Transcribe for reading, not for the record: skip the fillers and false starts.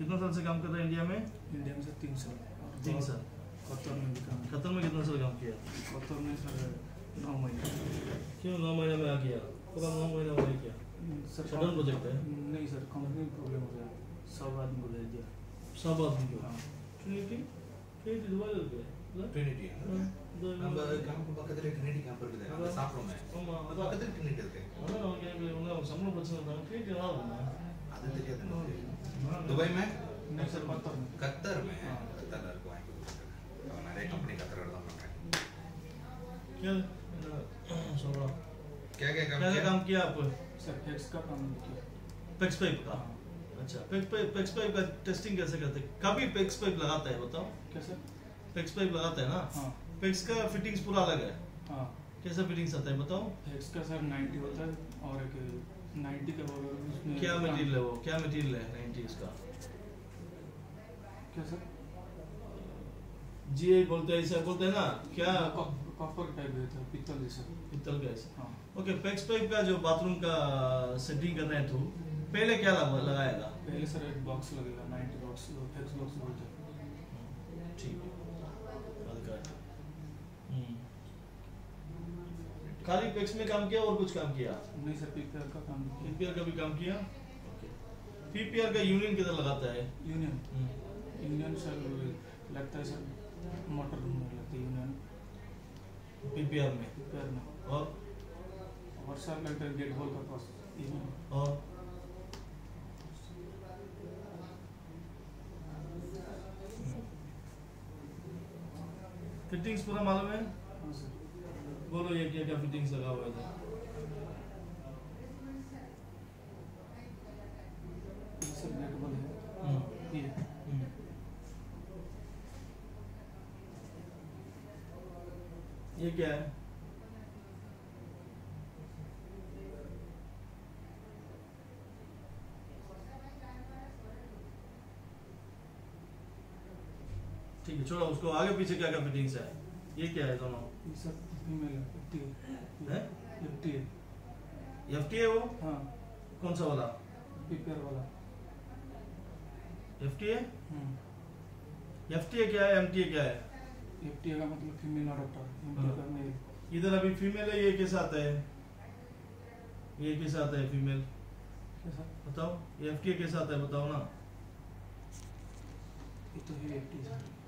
कितना साल से काम कर रहे हैं इंडिया में? इंडिया में सर 3 साल। 3 साल। कतर में भी काम। कतर में कितना साल काम किया? कतर में सर 9 महीने। क्यों 9 महीने में आ गया? पूरा 9 महीने में क्या सर सडन प्रोजेक्ट है? नहीं सर, कंपनी में प्रॉब्लम हो गया, सब आदमी को भेज दिया। सब आदमी को? हाँ। ट्रिनिटी दुबई पे ಟ್ರಿನಿಟಿ ನಮ್ಮ ಕ್ಯಾಂಪ್ ಪಕ್ಕದಲ್ಲಿ ಟ್ರಿನಿಟಿ ಕ್ಯಾಂಪ್ ಇರುತ್ತೆ, ಅಲ್ಲ ಸಾಫ್ರೋಮೆ ಅದು ಪಕ್ಕದಲ್ಲಿ ಟ್ರಿನಿಟಿ ಇರುತ್ತೆ. ಅಲ್ಲ ಅವ್ರಿಗೆ ಸಂಬಳ ಪ್ರಶ್ನೆ ಅಂತ ಟ್ರಿನಿಟಿ ಯಾವುದು ಅದು ತಿಳಿಯದು ನಮಗೆ. दुबई में नहीं सर, कतर में। कतर में कतर को वहीं पे और नए कंपनी कतर का काम कर रहे हैं। क्या काम किया आप? सर फैक्स का काम किया। पेक्स पाइप का? अच्छा, पेक्स पाइप का टेस्टिंग कैसे करते हैं? कभी पेक्स पाइप लगाता है बताओ? क्या सर? पेक्स पाइप लगाता है ना? हाँ। पेक्स का फिटिंग्स पूरा अलग है। हाँ। कैसा फिटिंग्स आता है बताओ? फैक्स का सर 90 होता है और एक 90 का उसमें क्या मटेरियल है वो? क्या मटेरियल है 90 इसका? क्या सर? जीए बोलते हैं, ऐसा बोलते हैं ना क्या? कॉपर टाइप है, पित्तल जैसा। पित्तल का ऐसा? हाँ। ओके, पेक्स पाइप का जो बाथरूम का सेटिंग कर रहे हैं तो पहले क्या लगाएगा? पहले सर एक बॉक्स लगेगा, 90 बॉक्स, फैक्स बॉक्स बोलते हैं। ठीक है। खाली पेक्स में काम किया और कुछ काम किया? नहीं सर, पीपीआर का काम किया। पीपीआर का भी काम किया? पीपीआर का यूनियन किधर लगाता है? यूनियन सर लगता है सर मोटर रूम में लगता है यूनियन। पीपीआर में? पीपीआर में। और सर लगता है गेट होल का पास यूनियन। और फिटिंग्स पूरा मालूम है? हाँ सर। बोलो ये क्या फिटिंग्स लगा हुआ है? ये सर गेट होल है। ये ये क्या है? ठीक है, छोड़ो उसको। आगे पीछे क्या क्या फिटिंग्स है? ये क्या है दोनों? ये सब फीमेल है, है? एफटीए। एफटीए वो? हाँ। कौन सा वाला? पीपीआर वाला। एफटीए? एफटीए क्या है? एमटीए क्या है? एफटीए का मतलब फीमेल अडॉप्टर, एमटीए का मेल। इधर अभी फीमेल है, ये कैसे आता है? ये कैसे आता है फीमेल? कैसा? बताओ, ये एफटीए कैसे आता है बताओ ना। ये तो है एफटीए।